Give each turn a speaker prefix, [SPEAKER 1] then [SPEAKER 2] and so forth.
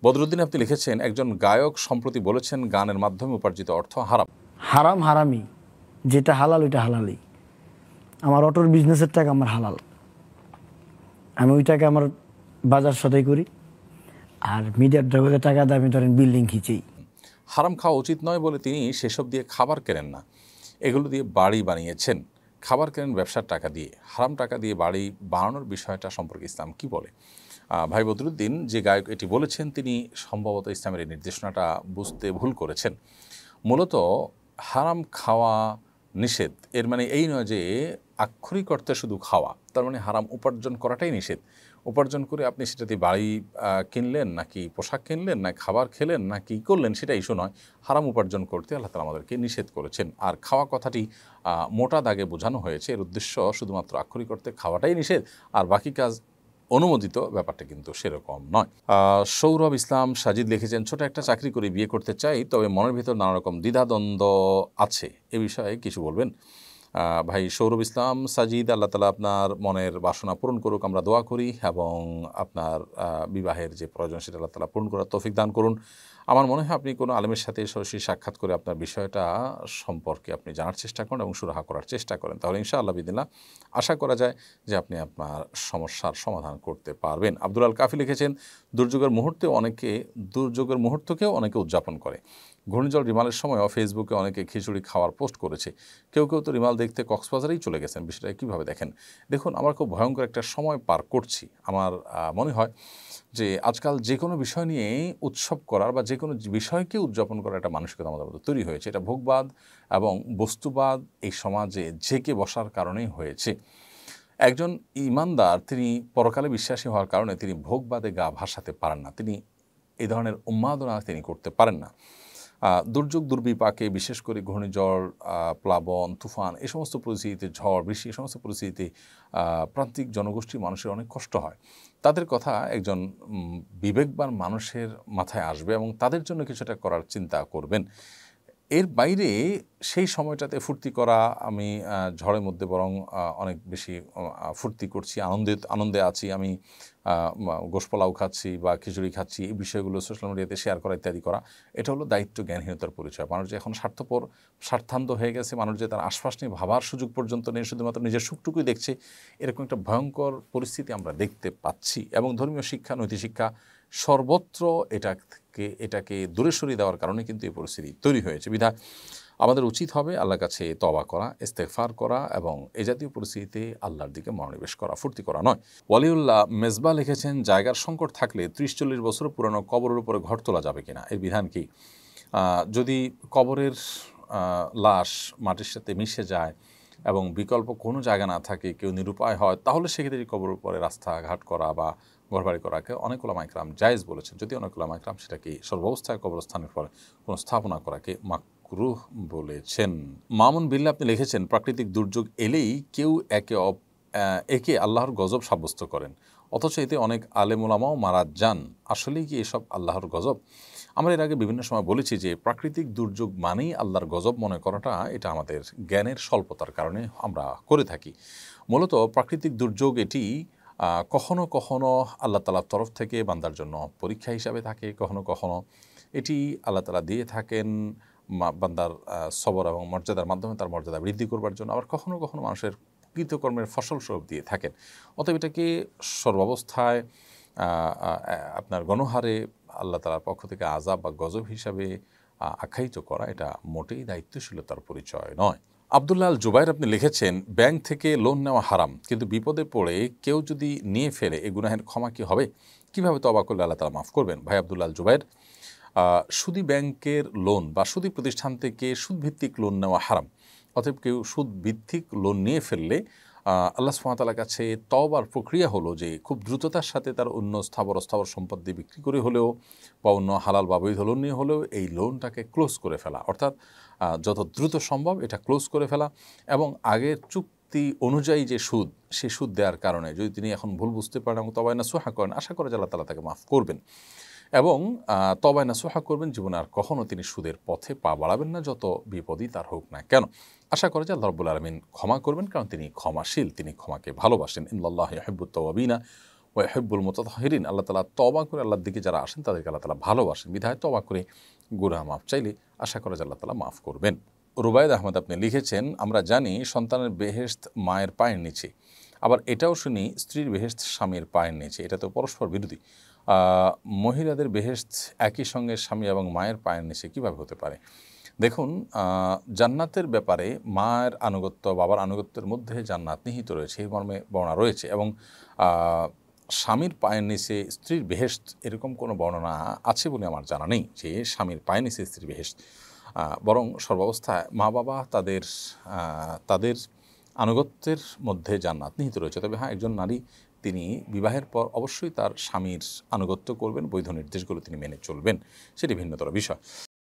[SPEAKER 1] বদরুদ্দিন আপনি লিখেছেন, একজন গায়ক সম্প্রতি বলেছেন গানের মাধ্যমে উপার্জিত অর্থ হারাম।
[SPEAKER 2] হারাম হারামি, যেটা হালাল ওইটা হালালই। আমার অটোর বিজনেসের টাকা আমার হালাল, আমি ওই টাকা আমার বাজার সদাই করি। আর মিডিয়ার জগতে টাকা দিয়ে আমি ধরেন বিল্ডিং খিচেই।
[SPEAKER 1] হারাম খাওয়া উচিত নয় বলে তিনি সেসব দিয়ে খাবার কেনেন না, এগুলো দিয়ে বাড়ি বানিয়েছেন। খাবার কেনেন ব্যবসার টাকা দিয়ে, হারাম টাকা দিয়ে বাড়ি বানানোর বিষয়টা সম্পর্কে ইসলাম কি বলে? ভাই বদরুদ্দিন, যে গায়ক এটি বলেছেন তিনি সম্ভবত ইসলামের এই নির্দেশনাটা বুঝতে ভুল করেছেন। মূলত হারাম খাওয়া নিষেধ, এর মানে এই নয় যে আক্ষরিক অর্থে শুধু খাওয়া, তার মানে হারাম উপার্জন করাটাই নিষেধ। উপার্জন করে আপনি সেটাতে বাড়ি কিনলেন নাকি পোশাক কিনলেন না খাবার খেলেন না কি করলেন সেটা ইস্যু নয়। হারাম উপার্জন করতে আল্লাহ তাআলা আমাদেরকে নিষেধ করেছেন। আর খাওয়া কথাটি মোটা দাগে বোঝানো হয়েছে, এর উদ্দেশ্য শুধুমাত্র আক্ষরিক অর্থে খাওয়াটাই নিষেধ আর বাকি কাজ অনুমোদিত, ব্যাপারটা কিন্তু সেরকম নয়। সৌরভ ইসলাম সাজিদ লিখেছেন, ছোট একটা চাকরি করে বিয়ে করতে চাই, তবে মনের ভিতর নানা রকম দ্বিধাদ্বন্দ্ব আছে, এ বিষয়ে কিছু বলবেন? ভাই সৌরভ ইসলাম সাজিদ, আল্লাহ তাআলা আপনার মনের বাসনা পূরণ করুক, আমরা দোয়া করি, এবং আপনার বিবাহের যে প্রয়োজন সেটা আল্লাহ তাআলা পূরণ করার তৌফিক দান করুন। আমার মনে হয় আপনি কোনো আলেমের সাথে সরাসরি সাক্ষাৎ করে আপনার বিষয়টা সম্পর্কে আপনি জানার চেষ্টা করেন এবং সুরাহা করার চেষ্টা করেন, তাহলে ইনশাআল্লাহ বিদিল্লাহ আশা করা যায় যে আপনি আপনার সমস্যার সমাধান করতে পারবেন। আব্দুল আল কাফি লিখেছেন, দুর্যোগের মুহূর্তকেও অনেকে উদযাপন করে। ঘূর্ণিঝড় রিমালের সময়ও ফেসবুকে অনেকে খিচুড়ি খাওয়ার পোস্ট করেছে। কেউ কেউ তো রিমাল দেখতে কক্সবাজারেই চলে গেছেন। বিষয়টা কীভাবে দেখেন? দেখুন, আমরা খুব ভয়ঙ্কর একটা সময় পার করছি। আমার মনে হয় যে আজকাল যে কোনো বিষয় নিয়েই উৎসব করার বা যে কোনো বিষয়কে উদযাপন করার একটা মানসিকতা আমাদের মধ্যে তৈরি হয়েছে। এটা ভোগবাদ এবং বস্তুবাদ এই সমাজে ঝেঁকে বসার কারণেই হয়েছে। একজন ঈমানদার তিনি পরকালে বিশ্বাসী হওয়ার কারণে তিনি ভোগবাদে গা ভাসাতে পারেন না, তিনি এই ধরনের উন্মাদনা তিনি করতে পারেন না। দুর্যোগ দুর্বিপাকে, বিশেষ করে ঘূর্ণিঝড়, প্লাবন, তুফান, এই সমস্ত পরিস্থিতিতে, ঝড় বৃষ্টি, এই সমস্ত পরিস্থিতিতে প্রান্তিক জনগোষ্ঠীর মানুষের অনেক কষ্ট হয়। তাদের কথা একজন বিবেকবান মানুষের মাথায় আসবে এবং তাদের জন্য কিছুটা করার চিন্তা করবেন। এর বাইরে সেই সময়টাতে ফুর্তি করা, আমি ঝড়ের মধ্যে বরং অনেক বেশি ফুর্তি করছি, আনন্দে আছি, আমি গোশ পোলাও খাচ্ছি বা খিচুড়ি খাচ্ছি, এই বিষয়গুলো সোশ্যাল মিডিয়াতে শেয়ার করা ইত্যাদি করা, এটা হলো দায়িত্ব জ্ঞানহীনতার পরিচয়। মানুষ যে এখন স্বার্থান্ধ হয়ে গেছে, মানুষ যে তার আশপাশ নিয়ে ভাবার সুযোগ পর্যন্ত নেই, শুধুমাত্র নিজের সুখটুকুই দেখছে, এরকম একটা ভয়ঙ্কর পরিস্থিতি আমরা দেখতে পাচ্ছি। এবং ধর্মীয় শিক্ষা, নৈতিক শিক্ষা সর্বত্র এটাকে দূরে সরিয়ে দেওয়ার কারণে কিন্তু এই পরিস্থিতি তৈরি হয়েছে। বিধায় আমাদের উচিত হবে আল্লাহর কাছে তওবা করা, ইস্তেগফার করা এবং এ জাতীয় পরিস্থিতিতে আল্লাহর দিকে মনোনিবেশ করা, ফুর্তি করা নয়। ওয়ালিউল্লাহ মেজবা লিখেছেন, জায়গার সংকট থাকলে 30-40 বছর পুরানো কবরের উপরে ঘর তোলা যাবে কিনা, এর বিধান কি? যদি কবরের লাশ মাটির সাথে মিশে যায় এবং বিকল্প কোনো জায়গা না থাকে, কেউ নিরুপায় হয়, তাহলে সেক্ষেত্রে কবরের উপরে রাস্তাঘাট করা বা ঘরবাড়ি করাকে অনেক ওলামা ইকরাম জায়েজ বলেছেন, যদি অনেক ওলামা ইকরাম সেটাকে সর্বাবস্থায় কবরস্থানের পরে কোনো স্থাপনা করাকে মাকরুহ বলেছেন। মামুন বিল্লাহ আপনি লিখেছেন, প্রাকৃতিক দুর্যোগ এলেই কেউ একে আল্লাহর গজব সাব্যস্ত করেন, অথচ এতে অনেক আলেম ওলামাও মারা যান। আসলেই কি এসব আল্লাহর গজব? আমরা এর আগে বিভিন্ন সময় বলেছি যে প্রাকৃতিক দুর্যোগ মানেই আল্লাহর গজব মনে করাটা, এটা আমাদের জ্ঞানের স্বল্পতার কারণে আমরা করে থাকি। মূলত প্রাকৃতিক দুর্যোগ এটি কখনো কখনো আল্লাহ তাআলার তরফ থেকে বান্দার জন্য পরীক্ষা হিসাবে থাকে, কখনো কখনো এটি আল্লাহ তাআলা দিয়ে থাকেন বান্দার সবর এবং মর্যাদার মাধ্যমে তার মর্যাদা বৃদ্ধি করবার জন্য, আবার কখনো কখনো মানুষের কৃতকর্মের ফসলস্বরূপ দিয়ে থাকেন। অতএব এটাকে সর্বাবস্থায় আপনার গণহারে আল্লাহ তাআলার পক্ষ থেকে আযাব বা গজব হিসাবে আখ্যায়িত করা, এটা মোটেই দায়িত্বশীলতার পরিচয় নয়। আব্দুল্লাহ আল জুবাইর আপনি লিখেছেন, ব্যাংক থেকে লোন নেওয়া হারাম, কিন্তু বিপদে পড়ে কেউ যদি নিয়ে ফেলে এ গুনাহের ক্ষমা কি হবে? কীভাবে তওবা করলে আল্লাহ তাআলা মাফ করবেন? ভাই আব্দুল্লাহ আল জুবাইর, সুদী ব্যাংকের লোন বা সুদী প্রতিষ্ঠান থেকে সুদভিত্তিক লোন নেওয়া হারাম। অতএব কেউ সুদভিত্তিক লোন নিয়ে ফেললে আল্লাহ সুবহানাহু ওয়া তাআলার কাছে তওবার প্রক্রিয়া হলো যে খুব দ্রুততার সাথে তার অন্য স্থাবর সম্পত্তি বিক্রি করে হলেও বা অন্য হালাল বা বৈধ লোন নিয়ে হলেও এই লোনটাকে ক্লোজ করে ফেলা, অর্থাৎ যত দ্রুত সম্ভব এটা ক্লোজ করে ফেলা এবং আগের চুক্তি অনুযায়ী যে সুদ, সে সুদ দেওয়ার কারণে যদি তিনি এখন ভুল বুঝতে পারেন এবং তওবা নাসুহা করেন, আশা করে যে আল্লাহ তাআলা তাকে মাফ করবেন এবং তওবা নাসুহা করবেন, জীবনে আর কখনও তিনি সুদের পথে পা বাড়াবেন না, যত বিপদই তার হোক না কেন। আশা করে যে আল্লাহ রাব্বুল আলামিন ক্ষমা করবেন, কারণ তিনি ক্ষমাশীল, তিনি ক্ষমাকে ভালোবাসেন। ইন্নাল্লাহা ইউহিব্বুত তাওয়াবিনা ওয়াহিব্বুল মুতাতাহহিরিন, আল্লাহ তাআলা তওবা করে আল্লাহর দিকে যারা আসেন তাদেরকে আল্লাহ তাআলা ভালোবাসেন, বিধায় তওবা করে গুনাহ মাফ চাইলে আশা করা যায় আল্লাহ তাআলা মাফ করবেন। রুবায়েদ আহমদ আপনি লিখেছেন, আমরা জানি সন্তানের বেহেশত মায়ের পায়ের নিচে, আবার এটাও শুনি স্ত্রীর বেহেশত স্বামীর পায়ের নিচে, এটা তো পরস্পর বিরোধী। মহিলাদের বেহেশত একই সঙ্গে স্বামী এবং মায়ের পায়ের নিচে কীভাবে হতে পারে? দেখুন, জান্নাতের ব্যাপারে মায়ের আনুগত্য বাবার আনুগত্যের মধ্যে জান্নাত নিহিত রয়েছে, এই মর্মে বর্ণনা রয়েছে, এবং স্বামীর পায়ের নিচে স্ত্রীর বেহেশত এরকম কোনো বর্ণনা আছে বলে আমার জানা নেই যে স্বামীর পায়ের নিচে স্ত্রীর বেহেশত। বরং সর্বাবস্থায় মা বাবা তাদের আনুগত্যের মধ্যে জান্নাত নিহিত রয়েছে। তবে হ্যাঁ, একজন নারী তিনি বিবাহের পর অবশ্যই তার স্বামীর আনুগত্য করবেন, বৈধ নির্দেশগুলো তিনি মেনে চলবেন, সেটি ভিন্নতর বিষয়।